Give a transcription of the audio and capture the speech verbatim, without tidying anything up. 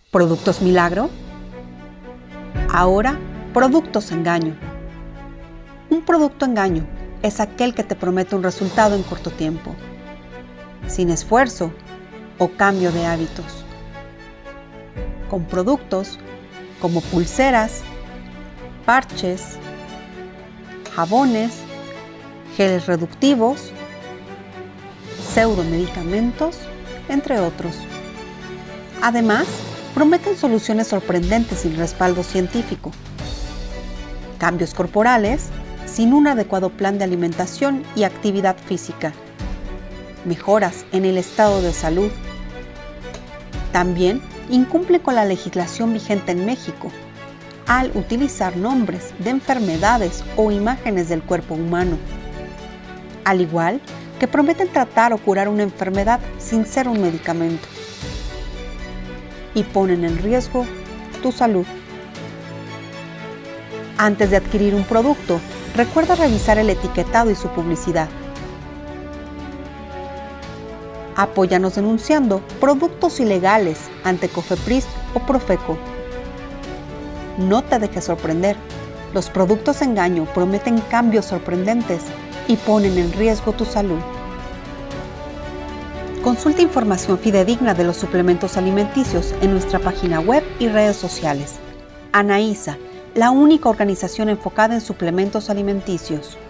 ¿Productos milagro? Ahora, productos engaño. Un producto engaño es aquel que te promete un resultado en corto tiempo, sin esfuerzo o cambio de hábitos. Con productos como pulseras, parches, jabones, geles reductivos, pseudomedicamentos, entre otros. Además, prometen soluciones sorprendentes sin respaldo científico, cambios corporales sin un adecuado plan de alimentación y actividad física, mejoras en el estado de salud. También incumple con la legislación vigente en México al utilizar nombres de enfermedades o imágenes del cuerpo humano, al igual que prometen tratar o curar una enfermedad sin ser un medicamento, y ponen en riesgo tu salud. Antes de adquirir un producto, recuerda revisar el etiquetado y su publicidad. Apóyanos denunciando productos ilegales ante COFEPRIS o Profeco. No te dejes sorprender. Los productos engaño prometen cambios sorprendentes y ponen en riesgo tu salud. Consulta información fidedigna de los suplementos alimenticios en nuestra página web y redes sociales. Anaísa, la única organización enfocada en suplementos alimenticios.